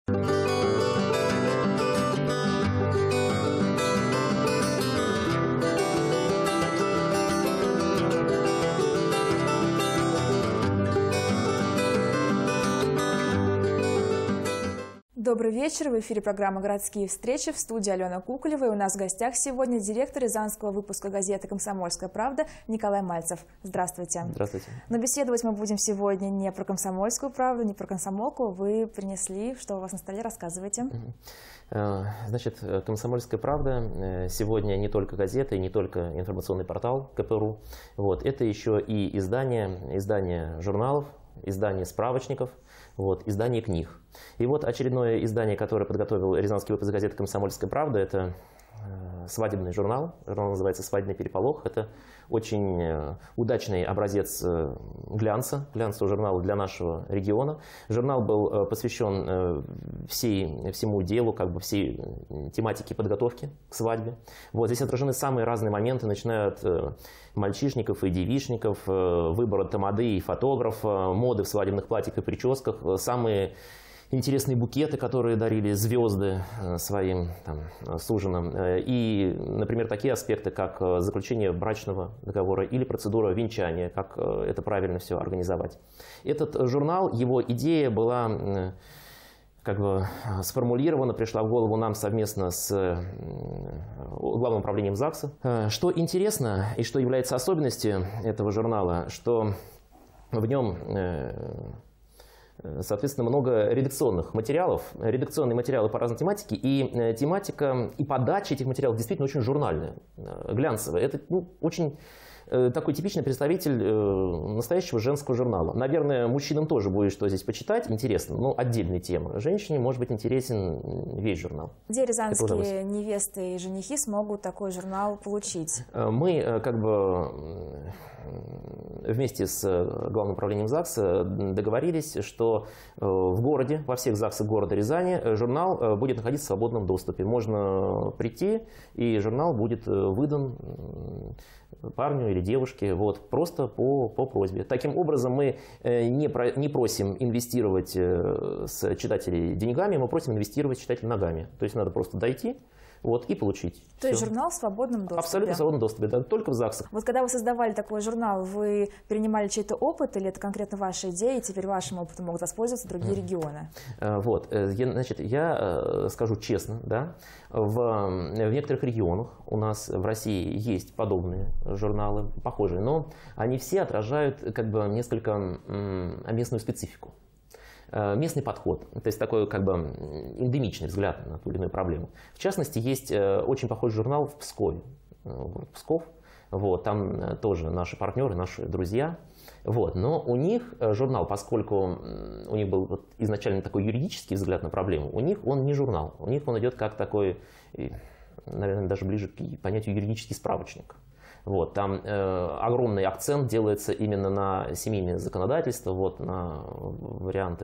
Добрый вечер. В эфире программа «Городские встречи». В студии Алена Куколева. И у нас в гостях сегодня директор рязанского выпуска газеты «Комсомольская правда» Николай Мальцев. Здравствуйте. Здравствуйте. Но беседовать мы будем сегодня не про «Комсомольскую правду», не про комсомолку. Вы принесли, что у вас на столе, рассказывайте. Значит, «Комсомольская правда» сегодня не только газета и не только информационный портал КПРУ. Вот. Это еще и издание журналов, издание справочников, издание книг. И вот очередное издание, которое подготовил рязанский выпуск газеты «Комсомольская правда», это свадебный журнал. Журнал называется «Свадебный переполох». Это очень удачный образец глянцевого журнала для нашего региона. Журнал был посвящен всему делу, всей тематике подготовки к свадьбе. Здесь отражены самые разные моменты, начиная от мальчишников и девичников, выбора тамады и фотографа, моды в свадебных платьях и прическах, самые интересные букеты, которые дарили звезды своим суженым. И, например, такие аспекты, как заключение брачного договора или процедура венчания, как это правильно все организовать. Этот журнал, его идея была сформулирована, пришла в голову нам совместно с Главным управлением ЗАГСа. Что интересно и что является особенностью этого журнала, что в нем соответственно, много редакционных материалов, редакционные материалы по разной тематике, и тематика и подача этих материалов действительно очень журнальная, глянцевая. Это очень такой типичный представитель настоящего женского журнала. Наверное, мужчинам тоже будет что здесь почитать, интересно, но отдельная тема. Женщине может быть интересен весь журнал. Где рязанские невесты и женихи смогут такой журнал получить? Мы вместе с Главным управлением ЗАГСа договорились, что в городе, во всех ЗАГСах города Рязани, журнал будет находиться в свободном доступе. Можно прийти, и журнал будет выдан парню или девушке просто по просьбе. Таким образом, мы не просим инвестировать с читателей деньгами, мы просим инвестировать с читателей ногами. То есть надо просто дойти и получить. То есть журнал в свободном доступе? Абсолютно в свободном доступе, да, только в ЗАГСах. Когда вы создавали такой журнал, вы перенимали чей-то опыт или это конкретно ваша идея, и теперь вашим опытом могут воспользоваться другие регионы? Я скажу честно, да, в некоторых регионах у нас в России есть подобные журналы, похожие, но они все отражают несколько местную специфику. Местный подход, то есть такой эндемичный взгляд на ту или иную проблему. В частности, есть очень похожий журнал в Пскове, город Псков. Там тоже наши партнеры, наши друзья. Но у них журнал, поскольку у них был изначально такой юридический взгляд на проблему, у них он не журнал, у них он идет как такой, наверное, даже ближе к понятию юридический справочник. Там огромный акцент делается именно на семейное законодательство, на варианты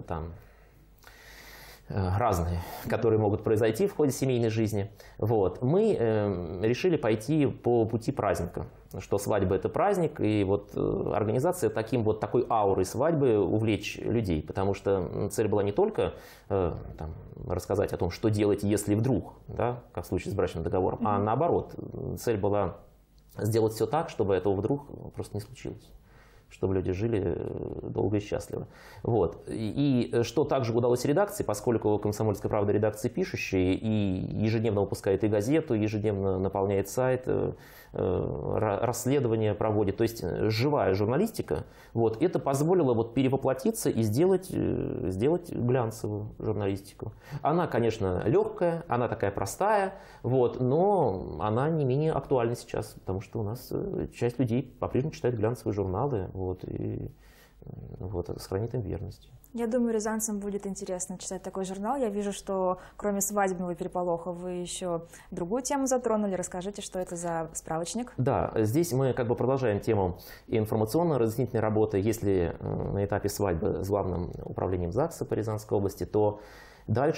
разные, которые могут произойти в ходе семейной жизни. Мы решили пойти по пути праздника, что свадьба – это праздник, и организация такой аурой свадьбы увлечь людей, потому что цель была не только рассказать о том, что делать, если вдруг, да, как в случае с брачным договором, а наоборот, цель была сделать все так, чтобы этого вдруг просто не случилось, чтобы люди жили долго и счастливо. И что также удалось редакции, поскольку «Комсомольская правда» редакция пишущая и ежедневно выпускает и газету, ежедневно наполняет сайт, расследования проводит, то есть живая журналистика, это позволило перевоплотиться и сделать глянцевую журналистику. Она, конечно, легкая, она такая простая, но она не менее актуальна сейчас, потому что у нас часть людей по-прежнему читает глянцевые журналы и сохранит им верность. Я думаю, рязанцам будет интересно читать такой журнал. Я вижу, что кроме свадебного переполоха вы еще другую тему затронули. Расскажите, что это за справочник? Да, здесь мы продолжаем тему информационно-разъяснительной работы. Если на этапе свадьбы с Главным управлением ЗАГСа по Рязанской области, то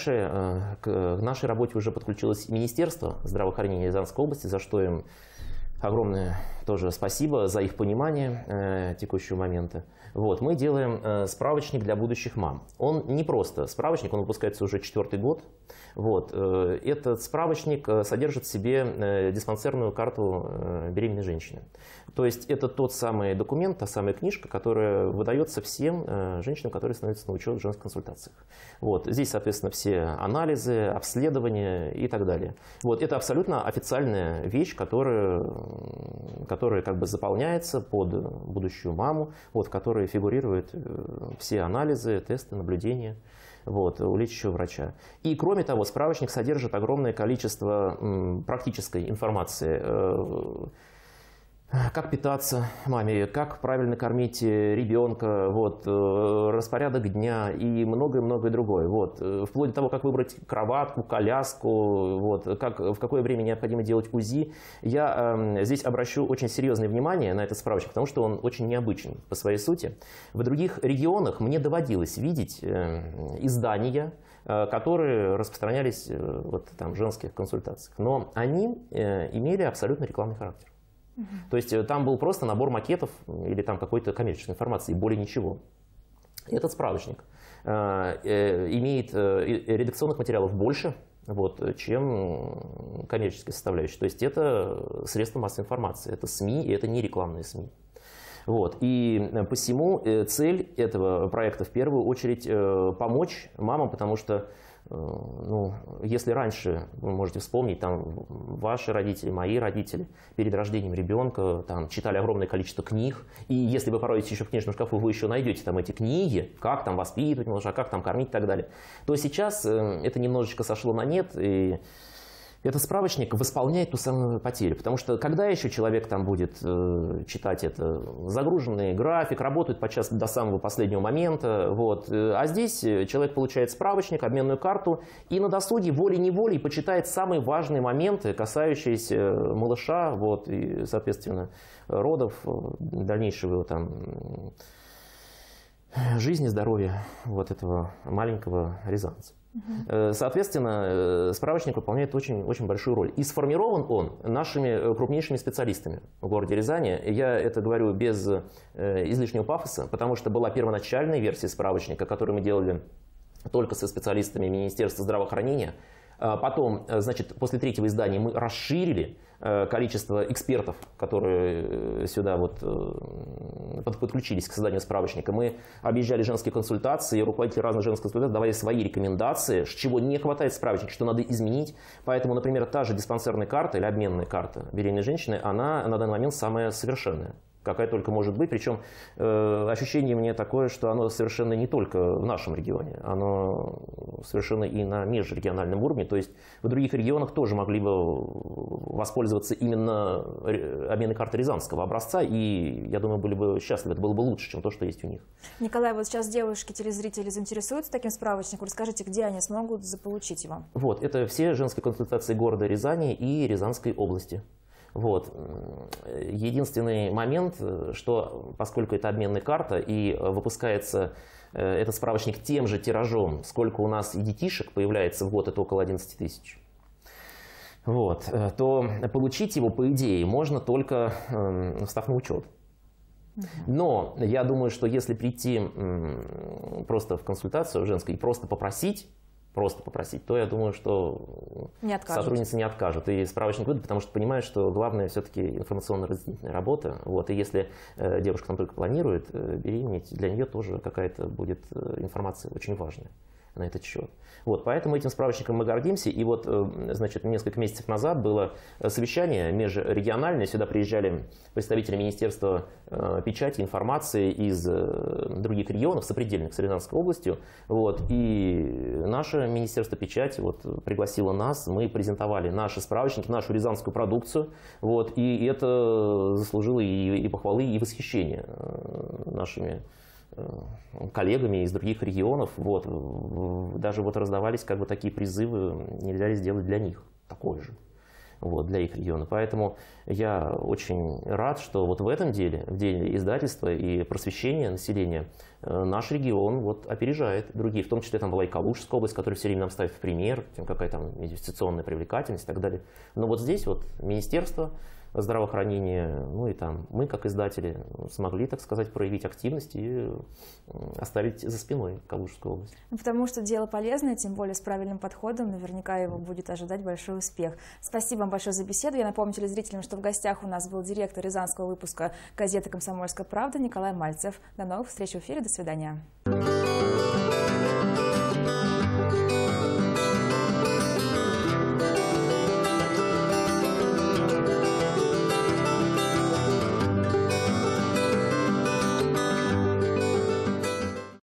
дальше к нашей работе уже подключилось Министерство здравоохранения Рязанской области, за что им Огромное тоже спасибо за их понимание текущего момента. Вот, мы делаем справочник для будущих мам. Он не просто справочник, он выпускается уже 4-й год. Вот, этот справочник содержит в себе диспансерную карту беременной женщины. То есть это тот самый документ, та самая книжка, которая выдается всем женщинам, которые становятся на учет в женских консультациях. Вот, здесь, соответственно, все анализы, обследования и так далее. Вот, это абсолютно официальная вещь, которая как бы заполняется под будущую маму, вот, в которой фигурируют все анализы, тесты, наблюдения. Вот, у лечащего врача. И кроме того, справочник содержит огромное количество практической информации. Как питаться маме, как правильно кормить ребенка, вот, распорядок дня и многое-многое другое. Вот, вплоть до того, как выбрать кроватку, коляску, вот, в какое время необходимо делать УЗИ. Я здесь обращу очень серьезное внимание на этот справочник, потому что он очень необычен по своей сути. В других регионах мне доводилось видеть издания, которые распространялись вот, там, в женских консультациях, но они имели абсолютно рекламный характер. То есть там был просто набор макетов или там какой-то коммерческой информации, и более ничего. Этот справочник имеет редакционных материалов больше, вот, чем коммерческая составляющая. То есть это средства массовой информации, это СМИ, и это не рекламные СМИ. Вот. И посему цель этого проекта в первую очередь помочь мамам, потому что ну, если раньше, вы можете вспомнить, там, ваши родители, мои родители перед рождением ребенка там, читали огромное количество книг, и если вы пороете еще в книжном шкафу, вы еще найдете там эти книги, как там воспитывать малыша, как там кормить и так далее, то сейчас это немножечко сошло на нет, и этот справочник восполняет ту самую потерю, потому что когда еще человек там будет читать это? Загруженный график, работает подчас до самого последнего момента, вот. А здесь человек получает справочник, обменную карту и на досуге волей-неволей почитает самые важные моменты, касающиеся малыша, вот, и, соответственно, родов, дальнейшего там, жизни, здоровья вот этого маленького рязанца. Соответственно, справочник выполняет очень, очень большую роль. И сформирован он нашими крупнейшими специалистами в городе Рязани. Я это говорю без излишнего пафоса, потому что была первоначальная версия справочника, которую мы делали только со специалистами Министерства здравоохранения. Потом, значит, после 3-го издания мы расширили количество экспертов, которые сюда вот подключились к созданию справочника. Мы объезжали женские консультации, руководители разных женских консультаций давали свои рекомендации, чего не хватает в справочнике, что надо изменить. Поэтому, например, та же диспансерная карта или обменная карта беременной женщины, она на данный момент самая совершенная, какая только может быть. Причем ощущение мне такое, что оно совершенно не только в нашем регионе, оно совершенно и на межрегиональном уровне. То есть в других регионах тоже могли бы воспользоваться именно обменной картой рязанского образца, и, я думаю, были бы счастливы. Это было бы лучше, чем то, что есть у них. Николай, вот сейчас девушки, телезрители заинтересуются таким справочником. Расскажите, где они смогут заполучить его? Вот, это все женские консультации города Рязани и Рязанской области. Вот. Единственный момент, что поскольку это обменная карта и выпускается этот справочник тем же тиражом, сколько у нас и детишек появляется в год, это около 11 тысяч, вот, то получить его, по идее, можно только встав на учет. Но я думаю, что если прийти просто в консультацию женской и просто попросить, то я думаю, что сотрудница не откажет. И справочник выдадут, потому что понимают, что главное все-таки информационно-разъяснительная работа. Вот. И если девушка там только планирует беременеть, для нее тоже какая-то будет информация очень важная на этот счет. Вот, поэтому этим справочником мы гордимся. И вот, значит, несколько месяцев назад было совещание межрегиональное. Сюда приезжали представители Министерства печати, информации из других регионов, сопредельных с Рязанской областью. Вот, и наше Министерство печати вот, пригласило нас. Мы презентовали наши справочники, нашу рязанскую продукцию. Вот, и это заслужило и похвалы, и восхищение нашими коллегами из других регионов. Вот. Даже вот раздавались как бы такие призывы, нельзя ли сделать для них такое же, вот, для их региона. Поэтому я очень рад, что вот в этом деле, в деле издательства и просвещения населения, наш регион вот опережает другие, в том числе там была и Калужская область, которая все время нам ставит в пример, какая там инвестиционная привлекательность и так далее. Но вот здесь вот министерство здравоохранения, ну и там мы, как издатели, смогли, так сказать, проявить активность и оставить за спиной Калужскую область. Потому что дело полезное, тем более с правильным подходом, наверняка его будет ожидать большой успех. Спасибо вам большое за беседу. Я напомню телезрителям, что в гостях у нас был директор рязанского выпуска газеты «Комсомольская правда» Николай Мальцев. До новых встреч в эфире. До свидания.